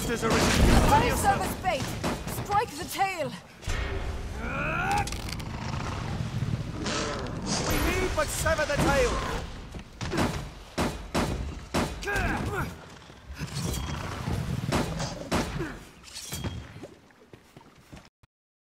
monster's arisen! Prepare Fire yourself! service bait! Strike the tail! We need but sever the tail!